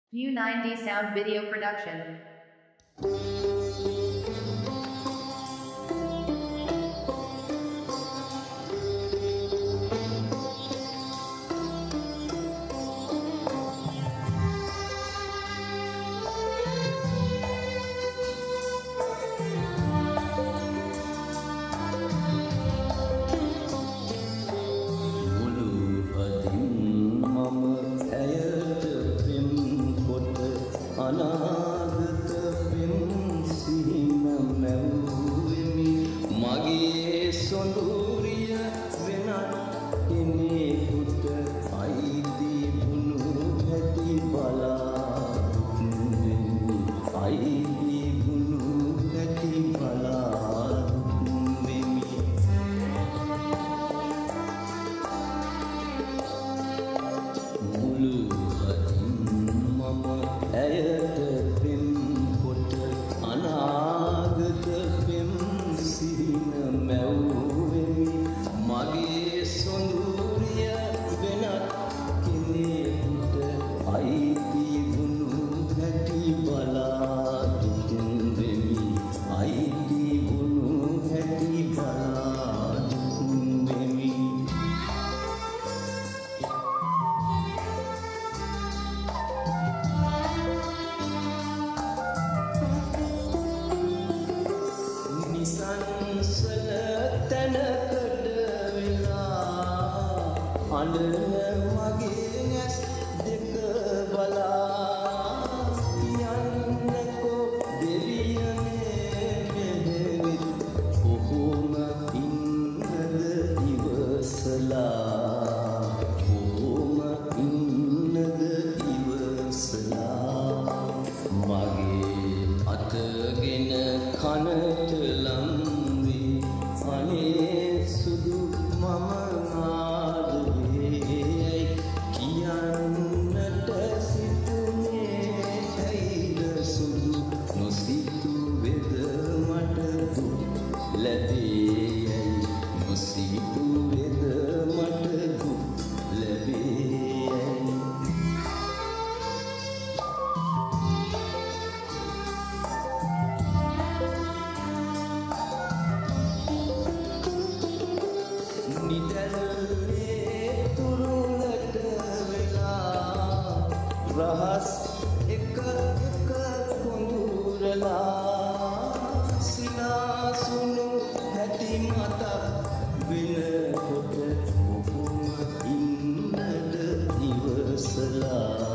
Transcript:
View 9D Sound Video Production. අනාගත පෙම් සිහින මැවුවෙමි මගේ සොඳුරිය වෙනත් කෙනෙකුට අයිති වුණු හැටි බලා දුක්වෙමි අයිති වුණු හැටි බලා දුක්වෙමි මුළු ඇයට පෙම් කොට අනාගත පෙම් සිහින මැවුවෙමි මගේ සොඳුරිය වෙනත් කෙනෙකුට අයිති වුණු හැටි බලා දුකින් වෙමි අයිති වුණු හැටි බලා දුකින් වෙමි සංසල තැනකට වෙලා අඬන මගේ ඇස් දෙක බලා කියන්නකෝ දෙවියනේ මෙහෙවිත් කොහොම ඉන්නද ඉවසලා කොහොම ඉන්නද ඉවසලා මගේ අතගෙන කනට ලම්වී අනේ සුදු මම ආදරේ කියන්නට සිතුනේ ඇයිද සුදු නොසිතු වෙද මට දුක් ලැබේ නොසිතු වෙද මට දුක් ලැබේ නිදැල්ලේ තුරුලට වෙලා රහස් එක කොඳුරලා සිනාසුණු හැටි මත වෙනකොට කොහොම ඉන්නද ඉවසලා